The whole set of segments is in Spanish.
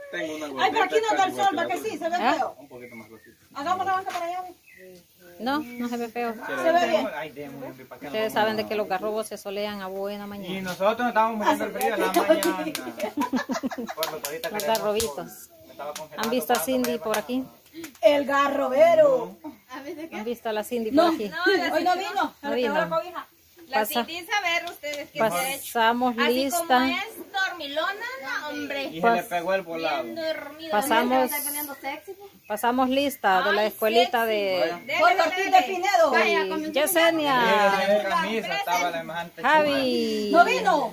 Tengo una Ay, pero aquí no da el sol, ¿va que sí? ¿Se ve feo? Un poquito más cosita. Hagamos la banca para allá. No, no se ve feo. Se ve bien. Ustedes saben de que los garrobos se solean a buena Y mañana. nosotros nos estábamos muriendo el frío a la mañana. Por lo que ahorita Los queremos, garrobitos. me estaba congelando ¿Han visto a tanto, Cindy pero por aquí? El garrobero. ¿Han visto a la Cindy No, por aquí? hoy no vino. No vino. La cobija. La Pasa- Cindy saber ustedes qué se ha hecho. Pasamos Así lista. como es dormilona, no, hombre. Y se le pegó el volado. Bien dormida. Pasamos, pasamos lista de la escuelita de Por Ortiz de Pinedo. Yesenia, Camisa, estaba la semejante Javi, No vino.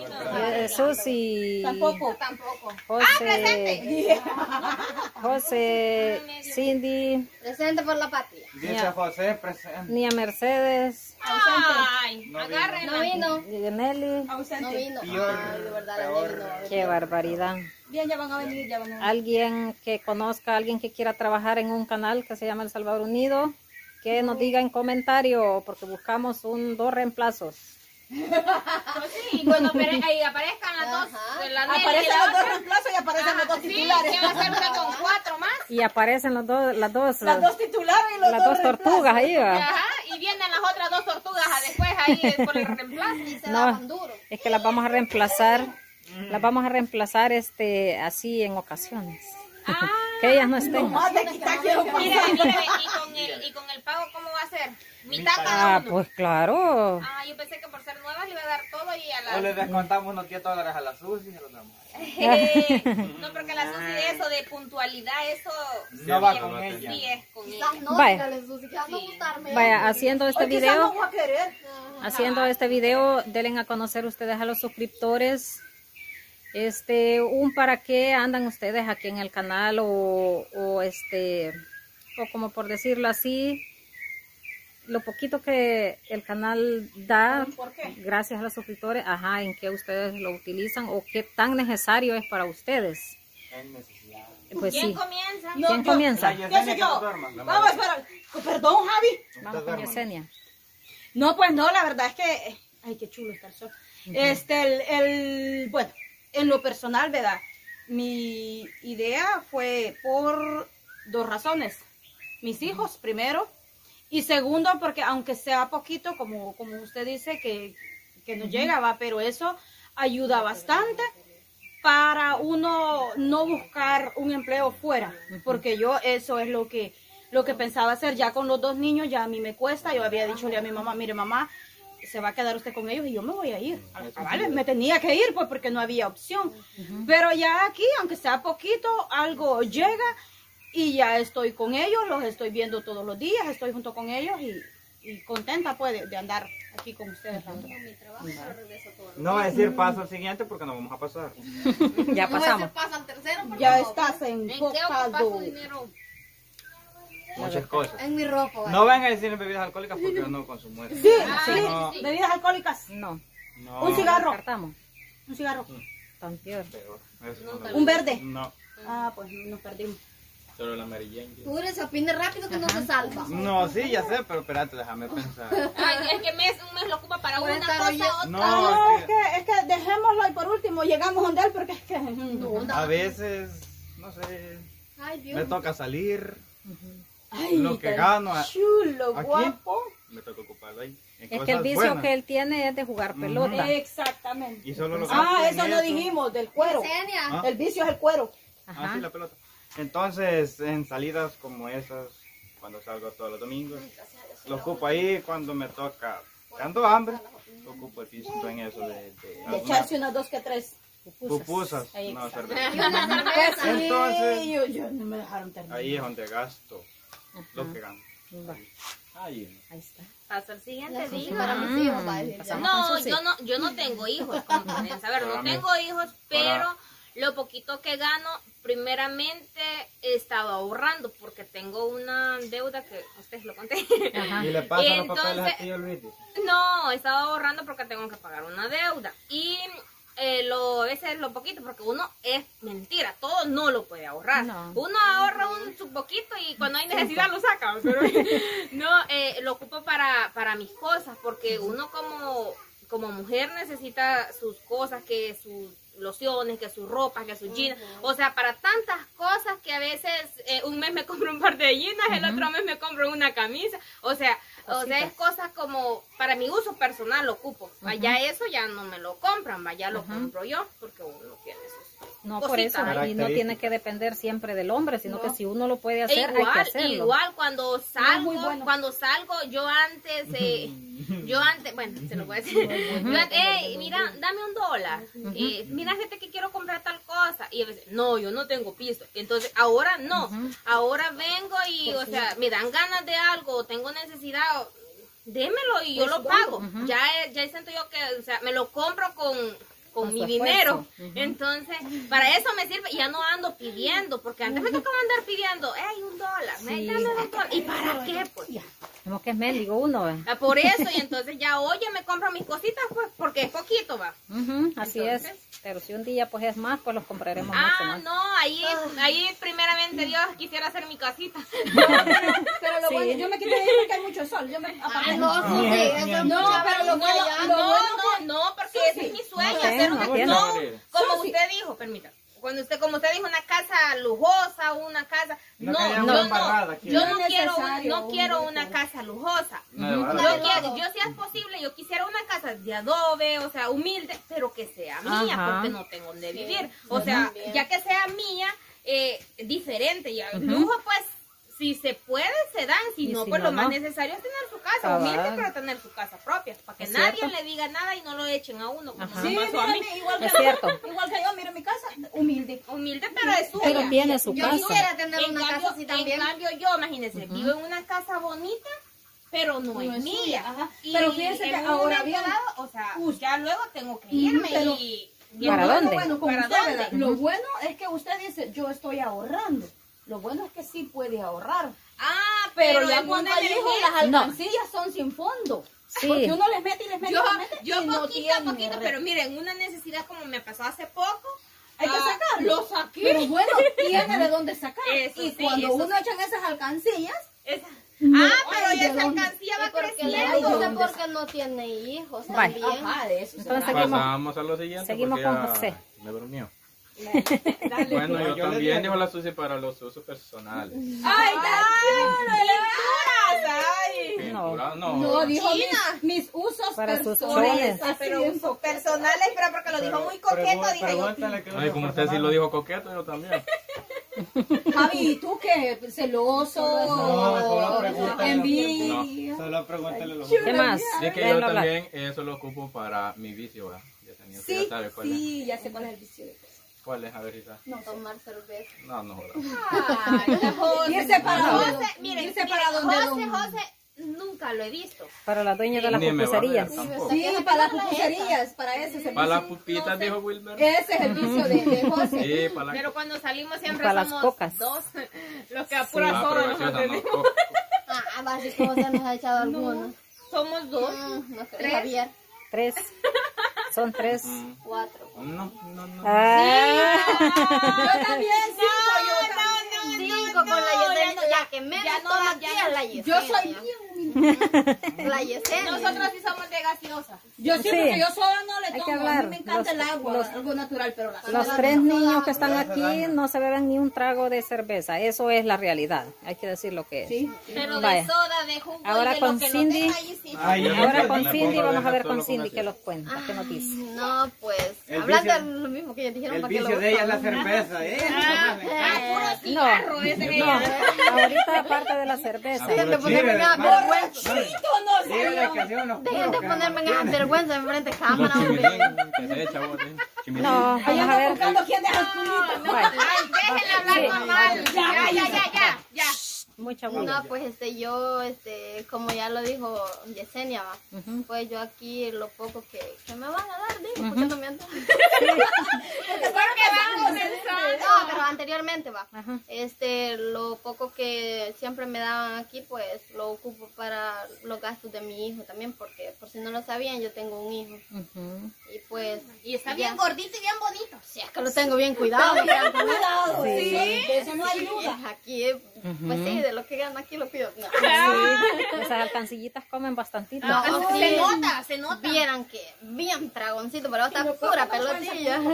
Susi, Tampoco. Tampoco. José, José, Cindy, Presente por la patria. Dice José presente. Nia Mercedes, Ay, No agárrenla. No vino. Nelly. No Ausente. vino. Peor, Ay, de verdad, peor. la Nelly no. Qué barbaridad. Bien, ya van a venir, ya van a venir. Alguien que conozca, alguien que quiera trabajar en un canal que se llama El Salvador Unido, que nos diga en comentario, porque buscamos dos reemplazos. Pues sí, cuando ahí aparezcan las dos. Ajá. La Nelly y Aparecen la los dos otra. reemplazos y aparecen los dos Sí, titulares. ¿qué va a hacer usted con 4 más? Y aparecen las dos Las dos titulares y los las dos tortugas ahí, ¿va? Ajá, y vienen las otras 2 tortugas después ahí por el reemplazo. Se No, daban duro. es que las vamos a reemplazar, así en ocasiones. Que ellas no estén. Más de quitar quiero Mire, pasar. y con el pago, ¿cómo va a ser? Mitad cada Ah, uno. pues claro. Ah, yo pensé que por ser nuevas le iba a dar todo y a O le la... descontamos unos $10 a la Susi y se los damos. No, porque la Susi de eso, de puntualidad, eso... No va sí, con ella. Sí, es con ella. Quizás no, Vaya. dígale, Susi, que ando a gustarme. Vaya, haciendo este Hoy quizás video, no voy a querer. denle a conocer ustedes a los suscriptores un para qué andan ustedes aquí en el canal o como por decirlo así, lo poquito que el canal da ¿Por qué? gracias a los suscriptores, en qué ustedes lo utilizan o qué tan necesario es para ustedes. Es necesidad. Pues ¿Quién sí. comienza? No, ¿Quién yo- comienza? La ¿Qué Yesenia soy que yo? no duerma. Vamos a esperar. Perdón, Javi. Vamos con Yesenia. No, pues no, la verdad es que... Ay, qué chulo está el sol. Bueno, en lo personal, ¿verdad? Mi idea fue por 2 razones. Mis hijos, primero. Y segundo, porque aunque sea poquito, como usted dice, que nos llega, va, pero eso ayuda bastante para uno no buscar un empleo fuera. Porque yo eso es lo que pensaba hacer. Ya con los 2 niños ya a mí me cuesta. Yo había dicho a mi mamá, mire mamá, se va a quedar usted con ellos y yo me voy a ir. Vale, me tenía que ir pues porque no había opción. Pero ya aquí, aunque sea poquito, algo llega y ya estoy con ellos, los estoy viendo todos los días, estoy junto con ellos y contenta pues de andar aquí con ustedes. No va a decir paso al siguiente porque no vamos a pasar. Ya No voy a pasamos. hacer paso al tercero porque Ya no. estás ¿En qué ocupas enfocado. su dinero? Muchas cosas. En mi ropa. No van a decir bebidas alcohólicas porque yo no consumo eso. Sí, sí, No. bebidas alcohólicas, No. No. un cigarro, Cartamos. un cigarro, Tan peor. Peor. Eso un verde. No. Ah, pues nos perdimos. Solo la Mary Jane. Tú eres, opine rápido que no se salva. No, sí, ya sé, pero espérate, déjame pensar. Ay, es que un mes lo ocupa para Puede una estar cosa, oyendo. otra. No, Es que dejémoslo y por último llegamos donde él porque es que... a veces, no sé, Ay, Dios. me toca salir, Ay, lo que tan gano chulo, aquí. guapo. me toca ocuparlo ahí. en Es que el cosas vicio buenas. que él tiene es de jugar pelota. Exactamente. Y solo lo Ah, gasto en eso no dijimos, del cuero. Yesenia. Ah. El vicio es el cuero. Ajá. Sí, la pelota. Entonces, en salidas como esas, cuando salgo todos los domingos, lo ocupo ahí cuando me toca, ando hambre, lo ocupo el físico en eso de De algunas echarse unas 2 que 3. pupusas, Ahí, no exacto. cerveza. Entonces, Yo no me dejaron terminar. ahí es donde gasto lo que gano. Va, Ahí. ahí está. Pasa el siguiente La Susi día. para mis hijos, va a decir. Pasamos No, con Susi. yo no tengo hijos, como pueden saber, no Solamente tengo hijos, pero para- lo poquito que gano, primeramente he estado ahorrando porque tengo una deuda que ustedes lo conté. Ajá. Y le paso los Entonces- papeles a tío Luis. No, he estado ahorrando porque tengo que pagar una deuda. Y a veces lo poquito, porque uno es mentira, todo no lo puede ahorrar. No. Uno ahorra su poquito y cuando hay necesidad lo saca. Pero no, lo ocupo para mis cosas, porque uno como mujer necesita sus cosas, que sus lociones, que sus ropas, que sus jeans. O sea, para tantas cosas que a veces un mes me compro un par de jeans, el otro mes me compro una camisa. O sea es cosas como para mi uso personal lo ocupo. Allá eso ya no me lo compran, vaya lo compro yo, porque uno tiene sus No, cositas. por eso, y no tiene que depender siempre del hombre, sino que si uno lo puede hacer, hay que hacerlo. Igual cuando salgo, yo antes, bueno, se lo voy a decir, yo antes, mira, dame $1, mira gente que quiero comprar tal cosa, y a veces, no, yo no tengo piso, entonces ahora no, ahora vengo y, o sea, me dan ganas de algo, tengo necesidad, démelo y yo lo pago, ya siento yo que, o sea, me lo compro con mi dinero. Entonces, para eso me sirve. Ya no ando pidiendo, porque antes me tocaba andar pidiendo, $1, dame $2. ¿Y para qué? Pues Como que es mendigo uno. por eso, y entonces ya, oye, me compro mis cositas, pues, porque es poquito, va. Así Entonces, es. Pero si un día pues es más, pues los compraremos mucho más. No, ahí primeramente Dios quisiera hacer mi casita. Pero lo bueno, yo me quité de ahí porque hay mucho sol. No, porque ese es mi sueño, hacer una como usted dijo, permítame. Como usted dijo, una casa lujosa, una casa, yo no quiero una casa lujosa. Yo si es posible, yo quisiera una casa de adobe, o sea, humilde, pero que sea mía, porque no tengo donde vivir. O sea, ya que sea mía, diferente, ya lujo pues. Si se puede, se dan. Si no, pues lo más necesario es tener su casa. Humilde, pero tener su casa propia. Para que nadie le diga nada y no lo echen a uno. Como Sí, pasó a mí. igual que yo, mira mi casa, humilde. Humilde, pero es suya. Pero tiene su Yo casa. quisiera tener una casa así también. En cambio, yo, imagínense, vivo en una casa bonita, pero no es mía. Y Pero fíjense que en un ahora momento bien, dado, o sea, ya luego tengo que irme pero- y ¿Para dónde? Bueno, con ¿Para usted, dónde? ¿verdad? Lo bueno es que usted dice, yo estoy ahorrando. Lo bueno es que sí puede ahorrar. Pero ya en cuando una hay hijos, emergencia- las alcancías son sin fondo. Sí. Porque uno les mete y les mete, Yo y les mete y no poquito tiene a poquito, red. pero miren, una necesidad como me pasó hace poco. Hay que sacarlo. Lo saqué. Pero bueno, tiene de dónde sacar. Eso y sí, cuando eso uno echa en esas alcancillas, Esa- No pero hay ya de esa dónde. alcancía va Porque creciendo. le dice porque no tiene hijos Vaya. también. ajá, de eso se Entonces, trata. seguimos. Pasamos a lo siguiente. Seguimos porque con ya José. Me durmió. Dale. Bueno, yo Yo le también digo. digo la Susi para los usos personales. Ay, No. no, dijo mis usos Para sus personales. chones. Así Pero es. usos personales, pero porque lo dijo muy coqueto, dije yo. Ay, como usted sí lo dijo coqueto, yo también. Javi, ¿y tú qué? ¿Celoso? solo pregúntale. ¿Envidia? Solo pregúntale los ¿Qué más? Es que yo Déjenlo hablar. también eso lo ocupo para mi vicio, ¿verdad? Ya tenía que Sí, ya sabe cuál es. sí, ya sé cuál es el vicio de ¿Cuál es? A ver, Isa. Tomar cerveza. No jodas. irse para José, dónde. miren, Irse para donde José, nunca lo he visto. Para la dueña de las Ni me va a ver pupuserías. tampoco. Sí, para las pupuserías, para ese es el Para las vicio. pupitas, dijo Wilmer. Ese es el vicio de José. Sí, para la Pero cuando salimos siempre Para las somos cocas. dos, los que a pura Ah, soda pero nos gaseosa no, atendemos. coca. Así como se nos ha echado algunos. Somos dos. No creo. Javier, 3. Son 3. 4. No. Yo también, cinco, yo también. 5 con la Yesenia. Ya que menos ya no, toma ya aquí no. es la Yesenia. Yo soy bien humilde. La Yesenia. Nosotros sí somos de gaseosa. Yo sí, Sí. porque yo sola no le Hay que tomo. A hablar. mí me encanta Los- el agua, los- algo natural, pero la Los soda 3 no. niños que están aquí no se beben ni un trago de cerveza. Eso es la realidad. Hay que decir lo que es. Sí. Pero Vaya. de soda, de jugo Ahora y de con lo que Cindy. no tenga ahí sí. Ay, Ahora Me con puedo Cindy, vamos a dejar ver solo con Cindy gaseosa. qué nos cuenta, qué nos dice. No, pues, El hablando vicio- de lo mismo que ellos dijeron. El para que vicio lo de ella es la busquen. cerveza, Puro No, cigarro ese que no. Ahorita aparte de la cerveza. Dejen de Puro ponerme en chive, esa madre. vergüenza. Dígale que sí o no. Dejen de ponerme en esa vergüenza en frente de Los cámara, hombre. chimilín que se echa vos, chimilín. No, vamos a Ando ver. buscando quién deja el culito. Vaya. Déjenle hablar Sí. normal. Ya. Mucha bulla. No, pues yo, como ya lo dijo Yesenia, va, Ujú. pues yo aquí lo poco que me van a dar, digo, porque no me han dado. Porque van comenzando. No, pero anteriormente va. Ajá. Lo poco que siempre me daban aquí, pues lo ocupo para los gastos de mi hijo también, porque por si no lo sabían, yo tengo un hijo. Ujú. Y pues. Y está ya. bien gordito y bien bonito. Sí, es que lo tengo bien cuidado. Cuidado, Sí. sí. de eso no hay duda. Aquí, pues sí, de lo que gano aquí lo pido. No. Sí, esas alcancillitas comen bastantito. No, sí. Se nota. Vieran que bien dragoncito, pero está pura pelotilla. No,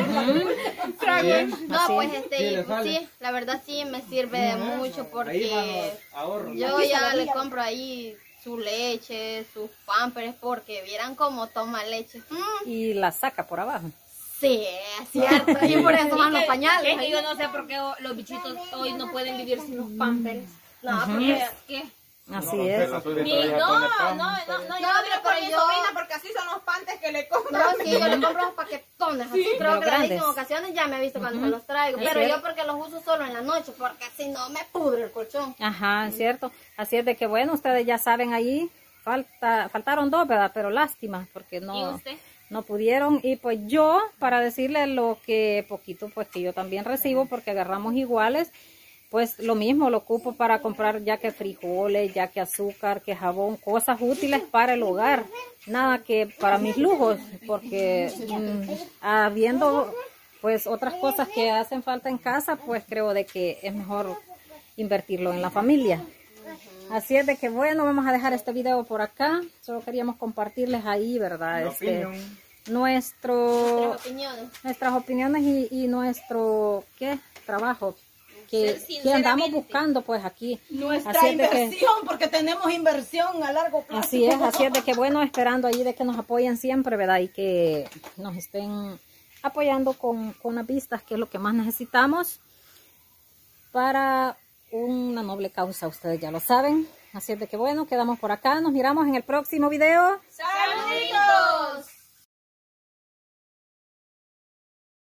pues sí, la verdad sí me sirve de mucho porque yo ya le compro ahí su leche, sus pampers, porque vieran cómo toma leche. Y la saca por abajo. Sí, es cierto, y por eso van los pañales. Es que yo no sé por qué los bichitos hoy no pueden vivir sin los pampers. No, porque... ¿Qué? Así es. No, yo hablo por mi sobrina porque así son los pantes que le compro. No, sí, yo le compro los paquetones, así creo que grandes. en ocasiones ya me he visto cuando se los traigo, pero yo porque los uso solo en la noche, porque si no me pudre el colchón. Ajá, es cierto. Así es de que bueno, ustedes ya saben ahí, faltaron dos, ¿verdad? Pero lástima, porque ¿Y no, usted? no pudieron. Y pues yo, para decirles lo que poquito, pues que yo también recibo, porque agarramos iguales, pues lo mismo lo ocupo para comprar ya que frijoles, ya que azúcar, que jabón, cosas útiles para el hogar. Nada que para mis lujos, porque habiendo pues otras cosas que hacen falta en casa, pues creo de que es mejor invertirlo en la familia. Así es de que bueno, vamos a dejar este video por acá. Solo queríamos compartirles ahí, ¿verdad? Nuestras opiniones y nuestro trabajo que andamos buscando pues aquí. Nuestra inversión, porque tenemos inversión a largo plazo. Así es de que bueno, esperando ahí de que nos apoyen siempre, ¿verdad? Y que nos estén apoyando con las vistas, que es lo que más necesitamos para una noble causa, ustedes ya lo saben. Así es de que bueno, quedamos por acá, nos miramos en el próximo video.